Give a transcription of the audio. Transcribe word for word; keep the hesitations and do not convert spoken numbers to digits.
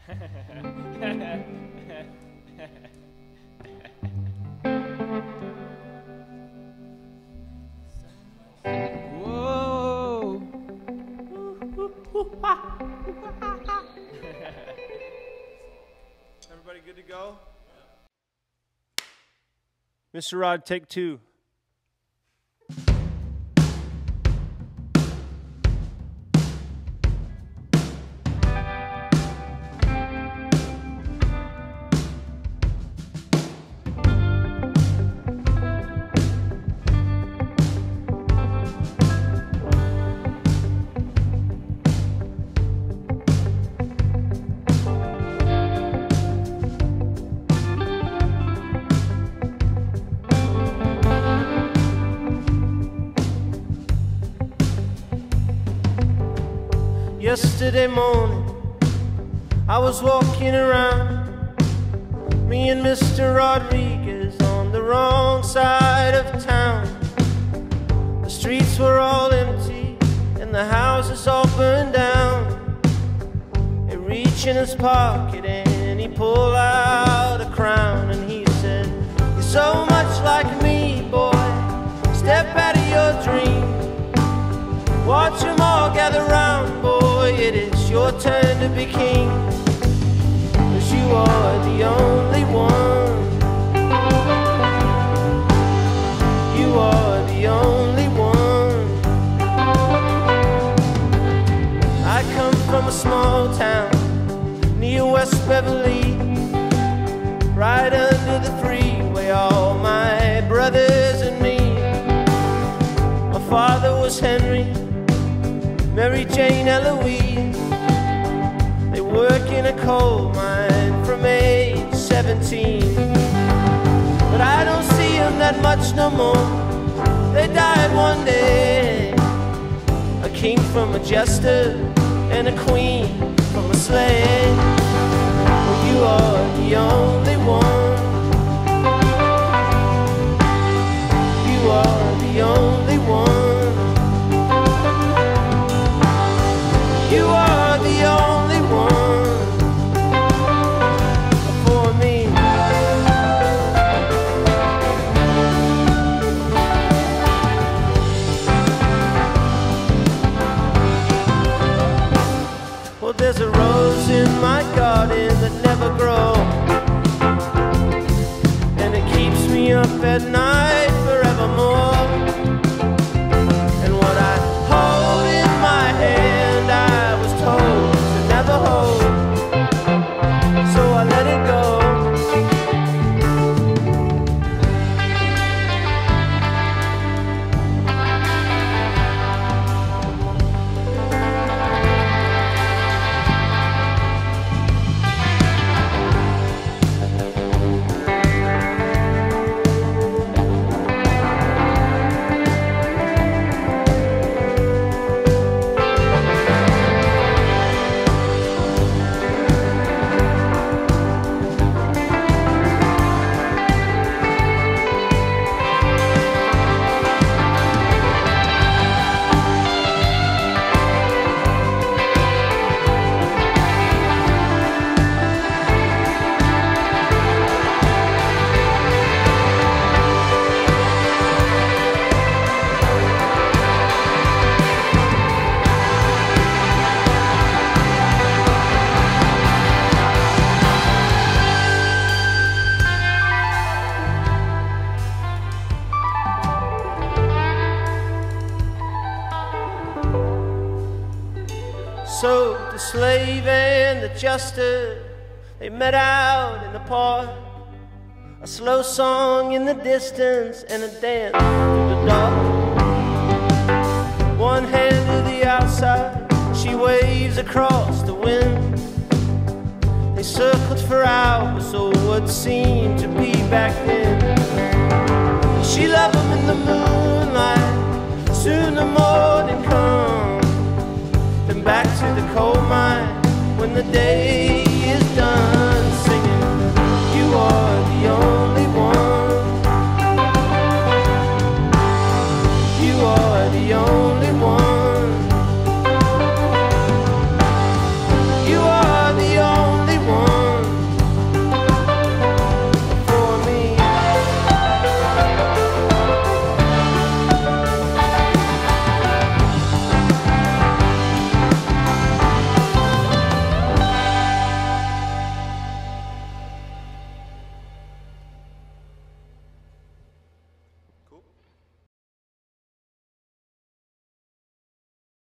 Whoa. Everybody good to go? Mister Rod, take two. Yesterday morning, I was walking around, me and Mister Rodriguez on the wrong side of town. The streets were all empty and the houses all burned down. He reached in his pocket and he pulled out a crown and he said, "You're so much like me, boy, step out of your dream. Watch them all gather round, boy, it is your turn to be king. 'Cause you are the only one. You are the only one. I come from a small town near West Beverly, right under the freeway, all my brothers and me. My father was Henry, Mary Jane, Eloise. They work in a coal mine from age seventeen. But I don't see them that much no more. They died one day. A king from a jester and a queen from a slave. Well, you are the only one. You are the only one. You are the only one for me. Well, there's a rose in my garden that never grows, and it keeps me up at night forevermore. And what I hold in my hand, I was told to never hold, so I let it go. So the slave and the jester, they met out in the park. A slow song in the distance and a dance through the dark. One hand to the outside, she waves across the wind. They circled for hours, or what seemed to be back then. She loved him in the moonlight, soon the morning comes. Then back to the coal mine when the day